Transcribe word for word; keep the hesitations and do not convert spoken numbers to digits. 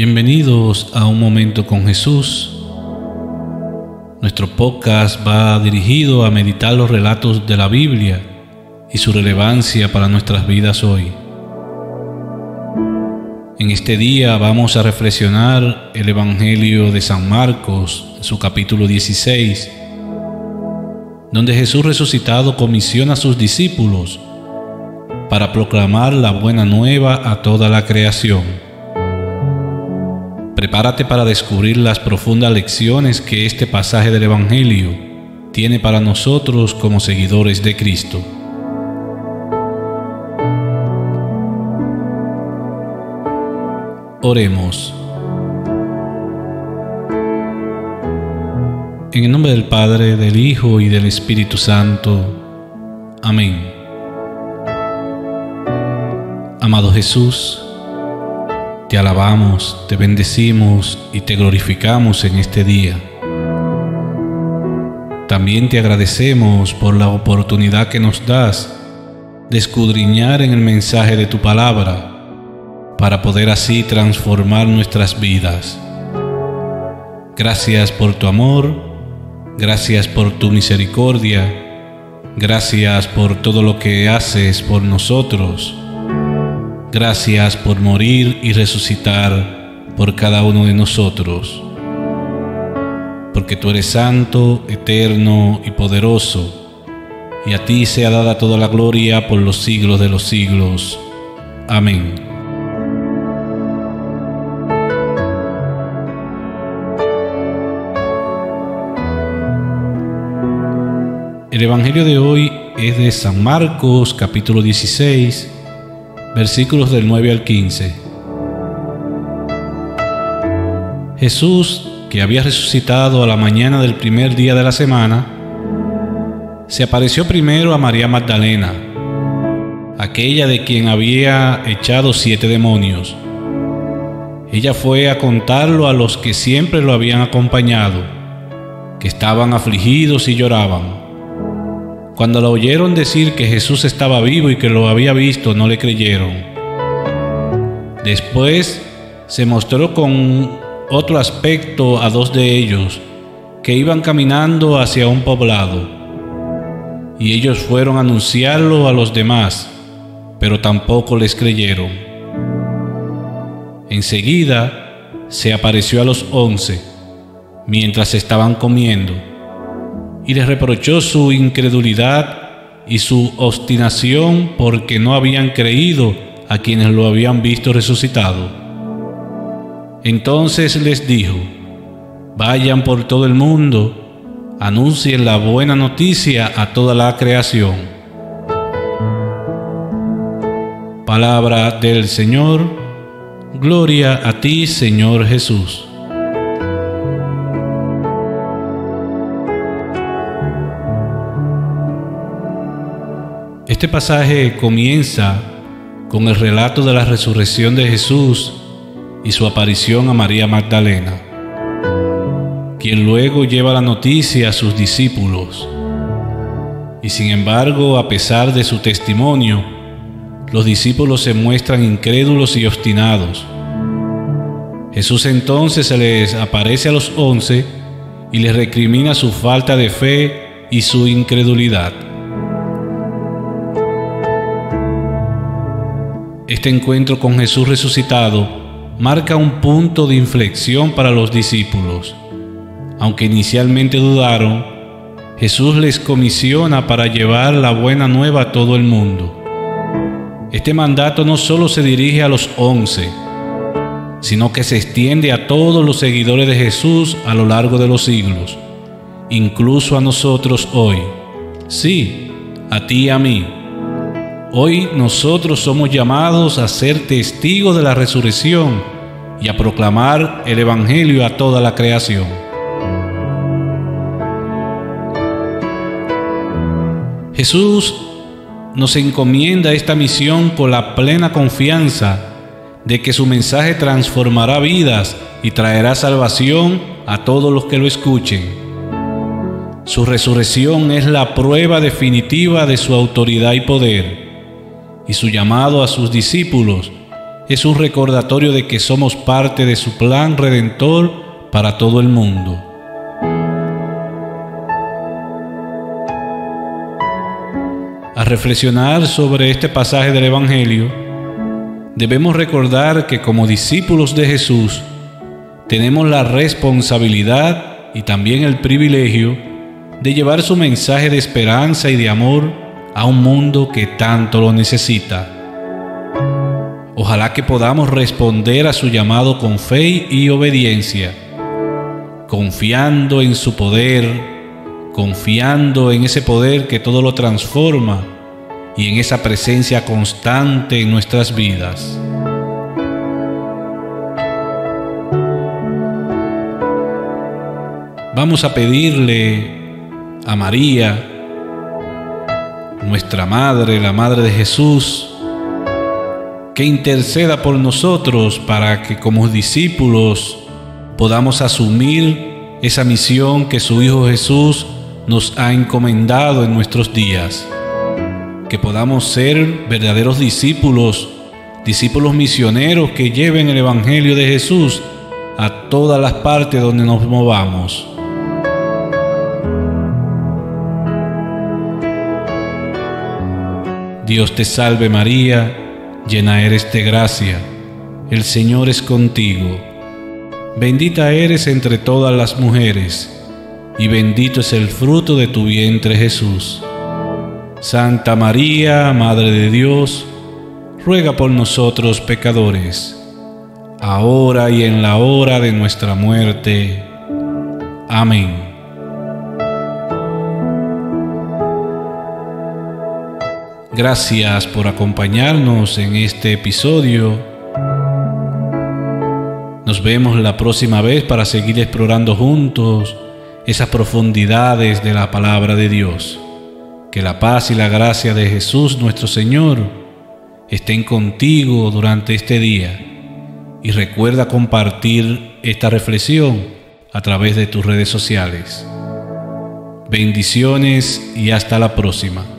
Bienvenidos a Un Momento con Jesús. Nuestro podcast va dirigido a meditar los relatos de la Biblia y su relevancia para nuestras vidas hoy. En este día vamos a reflexionar el Evangelio de San Marcos, su capítulo dieciséis, donde Jesús resucitado comisiona a sus discípulos para proclamar la buena nueva a toda la creación. Prepárate para descubrir las profundas lecciones que este pasaje del Evangelio tiene para nosotros como seguidores de Cristo. Oremos. En el nombre del Padre, del Hijo y del Espíritu Santo. Amén. Amado Jesús, te alabamos, te bendecimos y te glorificamos en este día. También te agradecemos por la oportunidad que nos das de escudriñar en el mensaje de tu palabra para poder así transformar nuestras vidas. Gracias por tu amor, gracias por tu misericordia, gracias por todo lo que haces por nosotros. Gracias por morir y resucitar por cada uno de nosotros, porque tú eres santo, eterno y poderoso, y a ti sea dada toda la gloria por los siglos de los siglos. Amén. El Evangelio de hoy es de San Marcos, capítulo dieciséis, versículos del nueve al quince. Jesús, que había resucitado a la mañana del primer día de la semana, se apareció primero a María Magdalena, aquella de quien había echado siete demonios. Ella fue a contarlo a los que siempre lo habían acompañado, que estaban afligidos y lloraban. Cuando la oyeron decir que Jesús estaba vivo y que lo había visto, no le creyeron. Después se mostró con otro aspecto a dos de ellos, que iban caminando hacia un poblado. Y ellos fueron a anunciarlo a los demás, pero tampoco les creyeron. Enseguida se apareció a los once, mientras estaban comiendo, y les reprochó su incredulidad y su obstinación porque no habían creído a quienes lo habían visto resucitado. Entonces les dijo: vayan por todo el mundo, anuncien la buena noticia a toda la creación. Palabra del Señor. Gloria a ti, Señor Jesús. Este pasaje comienza con el relato de la resurrección de Jesús y su aparición a María Magdalena, quien luego lleva la noticia a sus discípulos. Y sin embargo, a pesar de su testimonio, los discípulos se muestran incrédulos y obstinados. Jesús entonces se les aparece a los once y les recrimina su falta de fe y su incredulidad. Este encuentro con Jesús resucitado marca un punto de inflexión para los discípulos. Aunque inicialmente dudaron, Jesús les comisiona para llevar la buena nueva a todo el mundo. Este mandato no solo se dirige a los once, sino que se extiende a todos los seguidores de Jesús a lo largo de los siglos, incluso a nosotros hoy. Sí, a ti y a mí. Hoy nosotros somos llamados a ser testigos de la resurrección y a proclamar el Evangelio a toda la creación. Jesús nos encomienda esta misión con la plena confianza de que su mensaje transformará vidas y traerá salvación a todos los que lo escuchen. Su resurrección es la prueba definitiva de su autoridad y poder, y su llamado a sus discípulos es un recordatorio de que somos parte de su plan redentor para todo el mundo. Al reflexionar sobre este pasaje del Evangelio, debemos recordar que como discípulos de Jesús, tenemos la responsabilidad y también el privilegio de llevar su mensaje de esperanza y de amor a un mundo que tanto lo necesita. Ojalá que podamos responder a su llamado con fe y obediencia, confiando en su poder, confiando en ese poder que todo lo transforma y en esa presencia constante en nuestras vidas. Vamos a pedirle a María, nuestra Madre, la Madre de Jesús, que interceda por nosotros para que como discípulos podamos asumir esa misión que su Hijo Jesús nos ha encomendado en nuestros días. Que podamos ser verdaderos discípulos, discípulos misioneros que lleven el Evangelio de Jesús a todas las partes donde nos movamos. Dios te salve María, llena eres de gracia, el Señor es contigo. Bendita eres entre todas las mujeres, y bendito es el fruto de tu vientre Jesús. Santa María, Madre de Dios, ruega por nosotros pecadores, ahora y en la hora de nuestra muerte. Amén. Gracias por acompañarnos en este episodio. Nos vemos la próxima vez para seguir explorando juntos esas profundidades de la palabra de Dios. Que la paz y la gracia de Jesús nuestro Señor estén contigo durante este día. Y recuerda compartir esta reflexión a través de tus redes sociales. Bendiciones y hasta la próxima.